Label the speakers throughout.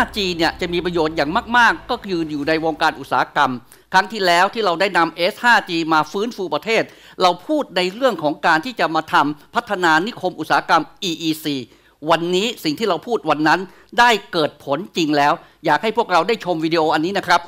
Speaker 1: 5G เนี่ยจะมีประโยชน์อย่างมากๆก็คืออยู่ในวงการอุตสาหกรรมครั้งที่แล้วที่เราได้นำ S5G มาฟื้นฟูประเทศเราพูดในเรื่องของการที่จะมาทำพัฒนานิคมอุตสาหกรรม EEC วันนี้สิ่งที่เราพูดวันนั้นได้เกิดผลจริงแล้วอยากให้พวกเราได้ชมวิดีโออันนี้นะครับ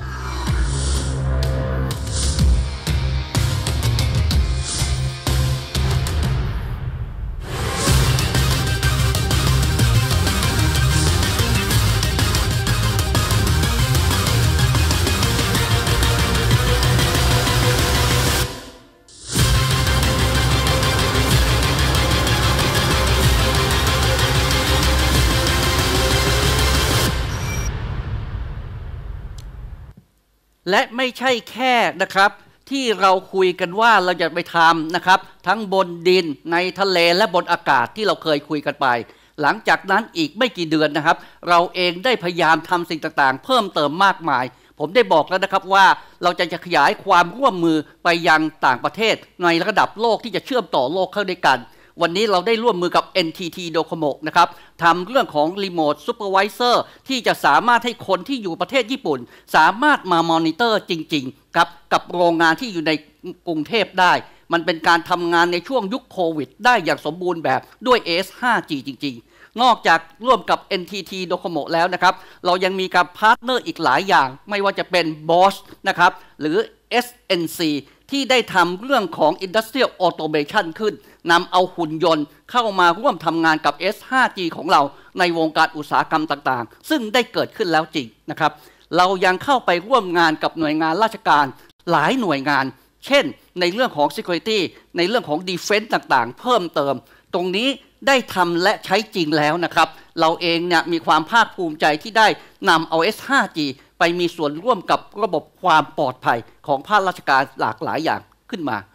Speaker 1: และไม่ใช่แค่นะครับที่เราคุยกันว่าเราจะไปทำนะครับทั้งบนดินในทะเลและบนอากาศที่เราเคยคุยกันไปหลังจากนั้นอีกไม่กี่เดือนนะครับเราเองได้พยายามทำสิ่งต่างๆเพิ่มเติมมากมายผมได้บอกแล้วนะครับว่าเราจะขยายความร่วมมือไปยังต่างประเทศในระดับโลกที่จะเชื่อมต่อโลกเข้าด้วยกันวันนี้เราได้ร่วมมือกับ NTT Docomo นะครับทำเรื่องของ Remote Supervisor ที่จะสามารถให้คนที่อยู่ประเทศญี่ปุ่นสามารถมามอนิเตอร์จริงๆครับกับโรงงานที่อยู่ในกรุงเทพได้มันเป็นการทำงานในช่วงยุคโควิดได้อย่างสมบูรณ์แบบด้วย S5G จริงๆนอกจากร่วมกับ NTT Docomo แล้วนะครับเรายังมีกับพาร์ทเนอร์อีกหลายอย่างไม่ว่าจะเป็น Bosch นะครับหรือ SNC ที่ได้ทำเรื่องของ Industrial Automation ขึ้นนำเอาหุ่นยนต์เข้ามาร่วมทำงานกับ S5G ของเราในวงการอุตสาหกรรมต่างๆซึ่งได้เกิดขึ้นแล้วจริงนะครับเรายังเข้าไปร่วมงานกับหน่วยงานราชการหลายหน่วยงานเช่นในเรื่องของ Security ในเรื่องของ Defense ต่างๆเพิ่มเติมตรงนี้ได้ทำและใช้จริงแล้วนะครับเราเองเนี่ยมีความภาคภูมิใจที่ได้นำเอา S5G ไปมีส่วนร่วมกับระบบความปลอดภัยของภาคราชการหลากหลายอย่างขึ้นมา